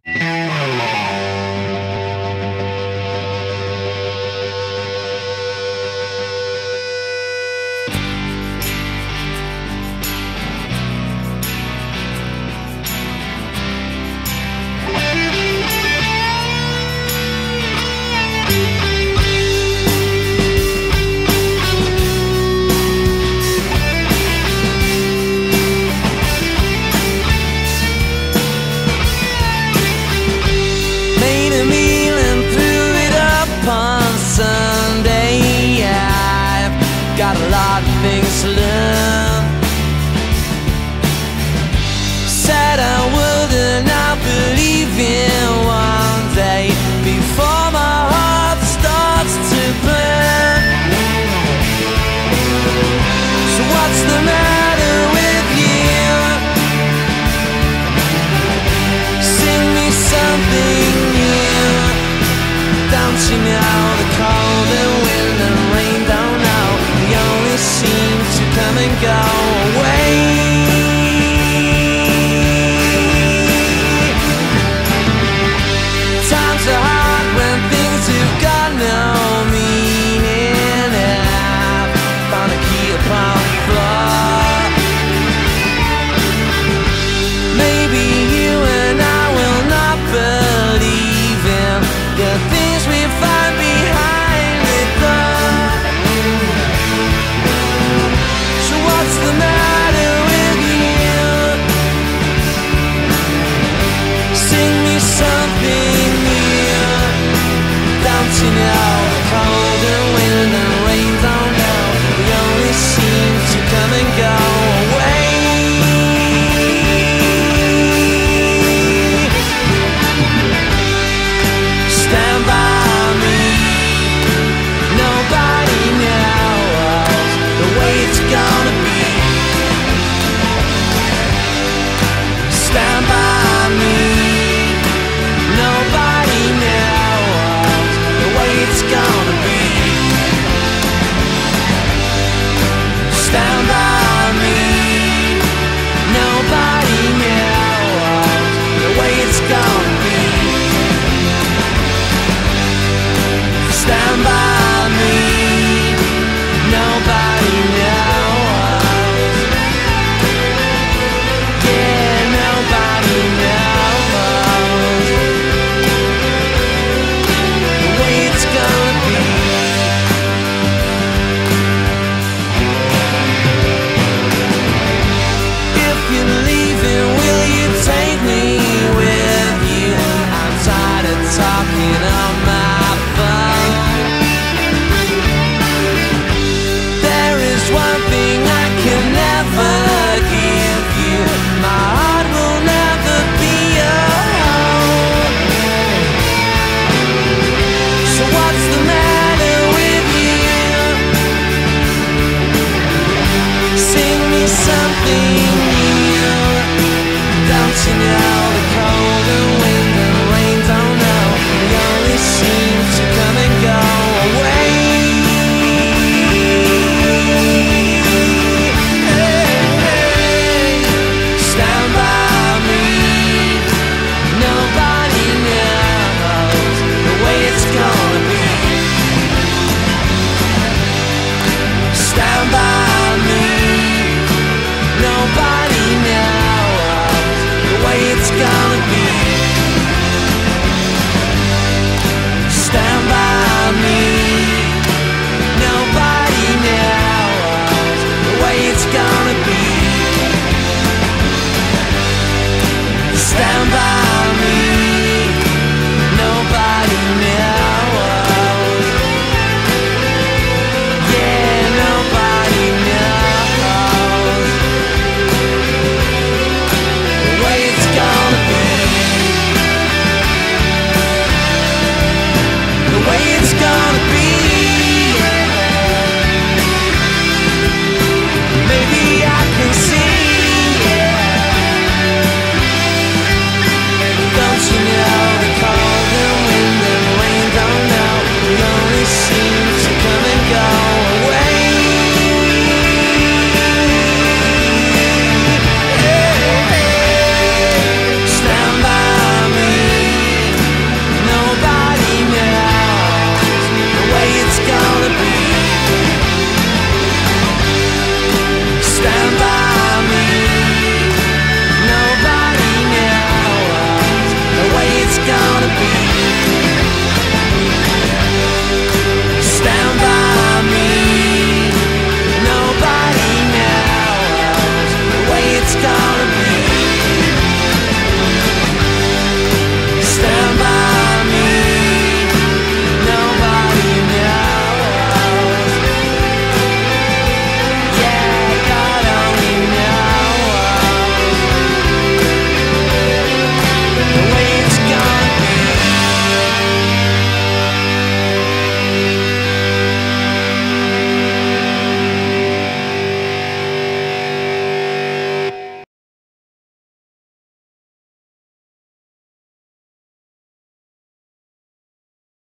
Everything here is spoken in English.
Got a lot of things to learn. Said I would and I believe in one day before my heart starts to burn. So what's the matter with you? Sing me something new. Don't you know the cold and wind and rain don't know, they only seem to come and go away. Times are hard when things have got no meaning, and I've found a key upon the floor. Maybe you and I will not believe in the things we find behind the door. So what's the matter with you? Sing me something new. Don't you know the cold and wind and rain don't know, they only seem to come and go away. Stand by me. Nobody knows the way it's gonna be. Stand by me. Nobody knows the way it's gonna be. Stand by me. Nobody knows the way it's gonna be. Stand by me. Nobody knows. Yeah, nobody knows the way it's gonna be. If you're leaving, will you take me with you? I'm tired of talking on my phone. There is one thing I can never give you, my heart will never be your home. So what's the matter with you? Sing me something new. Don't you know the cold and wind and rain don't know, they only seem to come and go away. Stand by me. Nobody knows the way it's gonna be. Stand by me. Nobody knows the way it's gonna be.